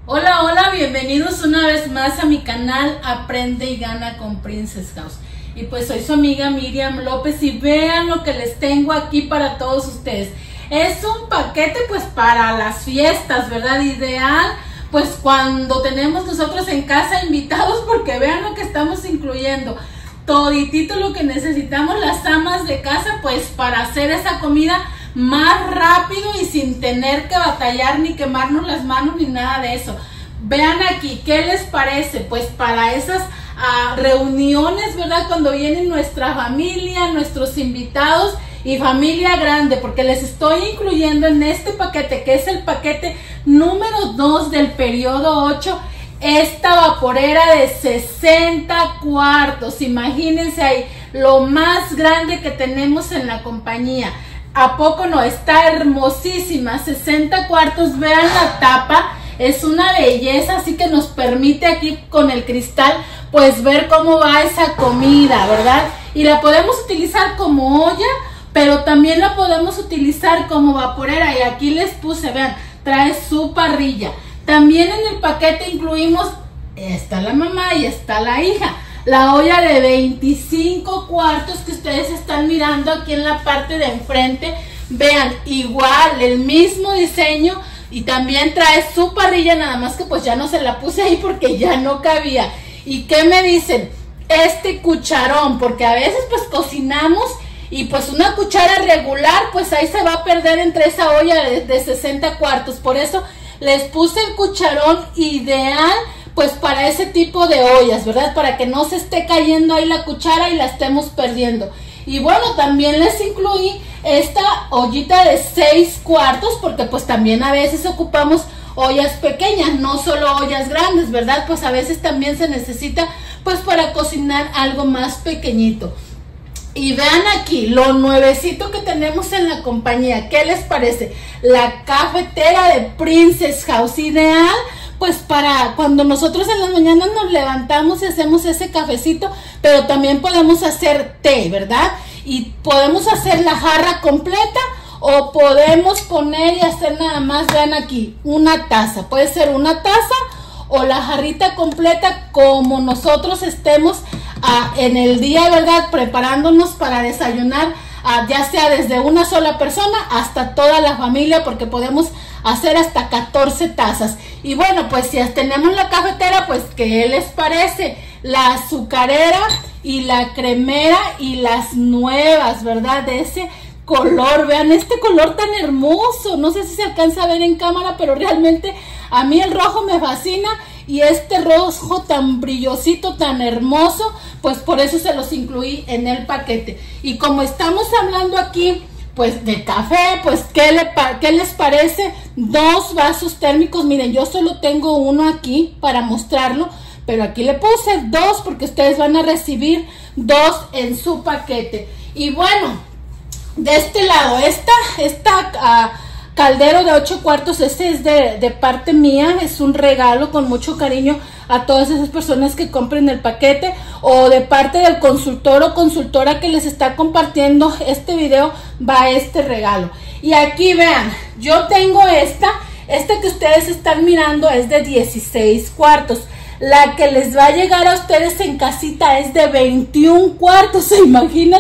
Hola, hola, bienvenidos una vez más a mi canal Aprende y Gana con Princess House. Y pues soy su amiga Miriam López y vean lo que les tengo aquí para todos ustedes. Es un paquete pues para las fiestas, ¿verdad? Ideal pues cuando tenemos nosotros en casa invitados, porque vean lo que estamos incluyendo. Toditito lo que necesitamos las amas de casa pues para hacer esa comida más rápido y sin tener que batallar ni quemarnos las manos ni nada de eso. Vean aquí, ¿qué les parece? Pues para esas reuniones, ¿verdad? Cuando viene nuestra familia, nuestros invitados y familia grande, porque les estoy incluyendo en este paquete, que es el paquete número 2 del periodo 8, esta vaporera de 60 cuartos. Imagínense ahí, lo más grande que tenemos en la compañía. ¿A poco no? Está hermosísima, 60 cuartos, vean la tapa, es una belleza, así que nos permite aquí con el cristal pues ver cómo va esa comida, ¿verdad? Y la podemos utilizar como olla, pero también la podemos utilizar como vaporera, y aquí les puse, vean, trae su parrilla. También en el paquete incluimos, está la mamá y está la hija. La olla de 25 cuartos que ustedes están mirando aquí en la parte de enfrente, vean, igual, el mismo diseño, y también trae su parrilla, nada más que pues ya no se la puse ahí porque ya no cabía. ¿Y qué me dicen? Este cucharón, porque a veces pues cocinamos y pues una cuchara regular pues ahí se va a perder entre esa olla de 60 cuartos, por eso les puse el cucharón ideal pues para ese tipo de ollas, ¿verdad? Para que no se esté cayendo ahí la cuchara y la estemos perdiendo. Y bueno, también les incluí esta ollita de 6 cuartos, porque pues también a veces ocupamos ollas pequeñas, no solo ollas grandes, ¿verdad? Pues a veces también se necesita pues para cocinar algo más pequeñito. Y vean aquí, lo nuevecito que tenemos en la compañía, ¿qué les parece? La cafetera de Princess House, ideal pues para cuando nosotros en las mañanas nos levantamos y hacemos ese cafecito, pero también podemos hacer té, ¿verdad? Y podemos hacer la jarra completa o podemos poner y hacer nada más, vean aquí, una taza. Puede ser una taza o la jarrita completa como nosotros estemos en el día, ¿verdad? Preparándonos para desayunar, ya sea desde una sola persona hasta toda la familia, porque podemos hacer hasta 14 tazas. Y bueno, pues si tenemos la cafetera, pues ¿qué les parece? La azucarera y la cremera y las nuevas, ¿verdad? De ese color, vean este color tan hermoso, no sé si se alcanza a ver en cámara, pero realmente a mí el rojo me fascina, y este rojo tan brillosito, tan hermoso, pues por eso se los incluí en el paquete. Y como estamos hablando aquí pues de café, pues ¿qué les parece? 2 vasos térmicos. Miren, yo solo tengo uno aquí para mostrarlo, pero aquí le puse 2 porque ustedes van a recibir 2 en su paquete. Y bueno, de este lado, esta caldero de 8 cuartos, este es de parte mía, es un regalo con mucho cariño a todas esas personas que compren el paquete, o de parte del consultor o consultora que les está compartiendo este video, va este regalo. Y aquí vean, yo tengo esta que ustedes están mirando es de 16 cuartos. La que les va a llegar a ustedes en casita es de 21 cuartos, ¿se imaginan?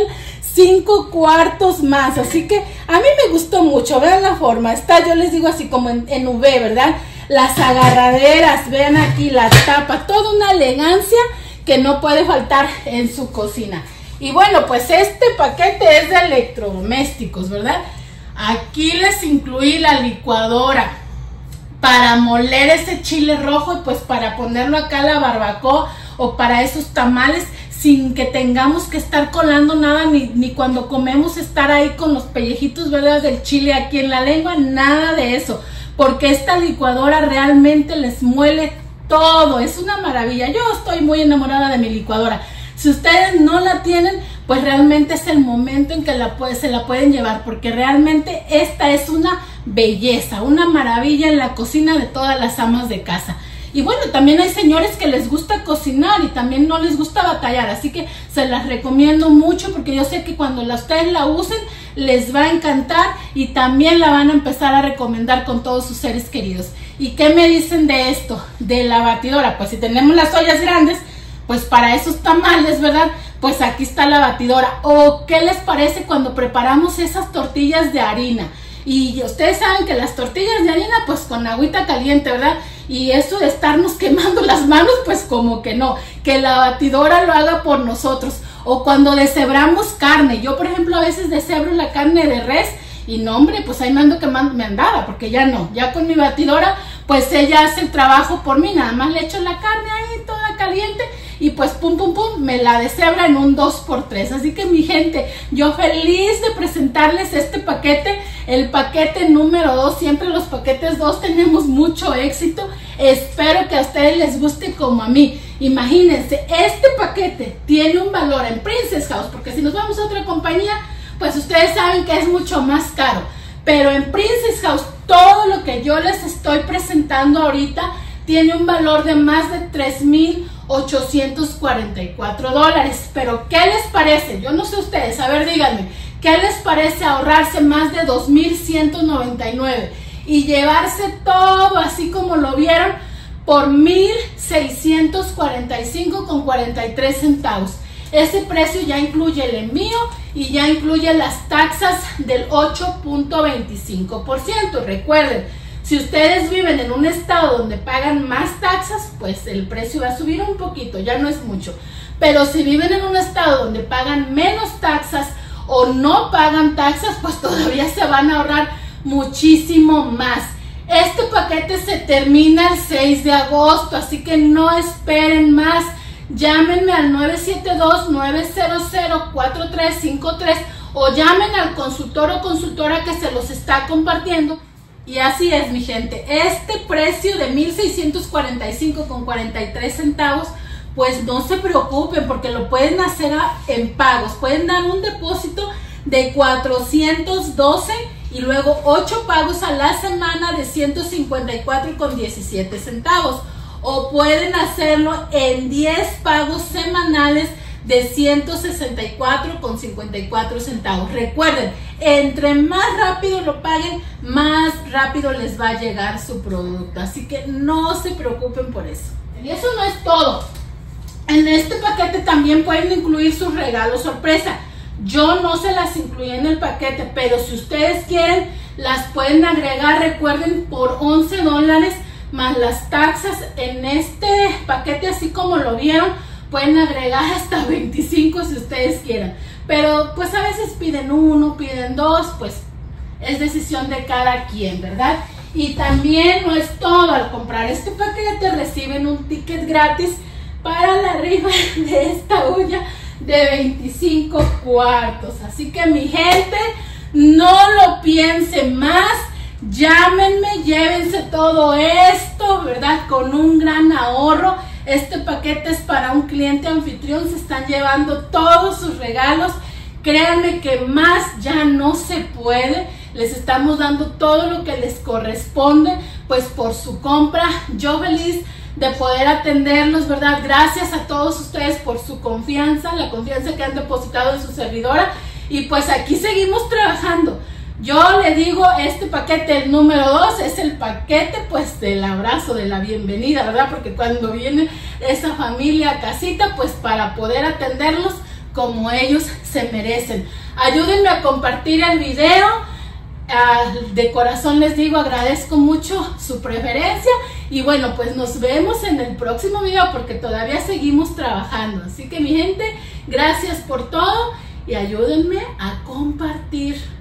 5 cuartos más, así que a mí me gustó mucho. Vean la forma, está, yo les digo así como en V, ¿verdad? Las agarraderas, vean aquí la tapa, toda una elegancia que no puede faltar en su cocina. Y bueno, pues este paquete es de electrodomésticos, ¿verdad? Aquí les incluí la licuadora para moler ese chile rojo y pues para ponerlo acá a la barbacoa o para esos tamales, sin que tengamos que estar colando nada, ni cuando comemos estar ahí con los pellejitos, ¿verdad? Del chile aquí en la lengua, nada de eso, porque esta licuadora realmente les muele todo, es una maravilla. Yo estoy muy enamorada de mi licuadora. Si ustedes no la tienen, pues realmente es el momento en que se la pueden llevar, porque realmente esta es una belleza, una maravilla en la cocina de todas las amas de casa. Y bueno, también hay señores que les gusta cocinar y también no les gusta batallar, así que se las recomiendo mucho, porque yo sé que cuando ustedes la usen les va a encantar y también la van a empezar a recomendar con todos sus seres queridos. ¿Y qué me dicen de esto? De la batidora. Pues si tenemos las ollas grandes, pues para esos tamales, ¿verdad? Pues aquí está la batidora. ¿O qué les parece cuando preparamos esas tortillas de harina? Y ustedes saben que las tortillas de harina, pues con agüita caliente, ¿verdad? Y eso de estarnos quemando las manos, pues como que no. Que la batidora lo haga por nosotros. O cuando deshebramos carne. Yo, por ejemplo, a veces deshebro la carne de res. Y no, hombre, pues ahí me ando quemando mi andada, porque ya no. Ya con mi batidora, pues ella hace el trabajo por mí. Nada más le echo la carne ahí toda caliente. Y pues pum, pum, pum, me la deshebra en un 2x3. Así que mi gente, yo feliz de presentarles este paquete, el paquete número 2. Siempre los paquetes 2 tenemos mucho éxito. Espero que a ustedes les guste como a mí. Imagínense, este paquete tiene un valor en Princess House, porque si nos vamos a otra compañía, pues ustedes saben que es mucho más caro. Pero en Princess House, todo lo que yo les estoy presentando ahorita tiene un valor de más de $3,844. Pero ¿qué les parece? Yo no sé ustedes, a ver, díganme, ¿qué les parece ahorrarse más de $2,199 y llevarse todo así como lo vieron por $1,645,43? Ese precio ya incluye el envío y ya incluye las taxas del 8.25%. Recuerden, si ustedes viven en un estado donde pagan más taxas, pues el precio va a subir un poquito, ya no es mucho. Pero si viven en un estado donde pagan menos taxas o no pagan taxas, pues todavía se van a ahorrar muchísimo más. Este paquete se termina el 6 de agosto, así que no esperen más. Llámenme al 972-900-4353 o llamen al consultor o consultora que se los está compartiendo. Y así es, mi gente, este precio de $1,645,43, pues no se preocupen porque lo pueden hacer en pagos. Pueden dar un depósito de $412 y luego 8 pagos a la semana de $154,17. O pueden hacerlo en 10 pagos semanales de $164,54. Recuerden, entre más rápido lo paguen, más rápido les va a llegar su producto. Así que no se preocupen por eso. Y eso no es todo. En este paquete también pueden incluir sus regalos sorpresa. Yo no se las incluí en el paquete, pero si ustedes quieren, las pueden agregar, recuerden, por $11 más las taxas. En este paquete, así como lo vieron, pueden agregar hasta 25 si ustedes quieran. Pero pues a veces piden 1, piden 2, pues es decisión de cada quien, ¿verdad? Y también no es todo. Al comprar este paquete reciben un ticket gratis para la rifa de esta olla de 25 cuartos. Así que mi gente, no lo piensen más. Llámenme, llévense todo esto, ¿verdad? Con un gran ahorro. Este paquete es para un cliente anfitrión. Se están llevando todos sus regalos. Créanme que más ya no se puede. Les estamos dando todo lo que les corresponde, pues por su compra. Yo feliz de poder atenderlos, ¿verdad? Gracias a todos ustedes por su confianza, la confianza que han depositado en su servidora. Y pues aquí seguimos trabajando. Yo le digo, este paquete, el número 2, es el paquete pues del abrazo, de la bienvenida, ¿verdad? Porque cuando viene esa familia a casita, pues para poder atenderlos como ellos se merecen. Ayúdenme a compartir el video. De corazón les digo, agradezco mucho su preferencia. Y bueno, pues nos vemos en el próximo video porque todavía seguimos trabajando. Así que mi gente, gracias por todo y ayúdenme a compartir.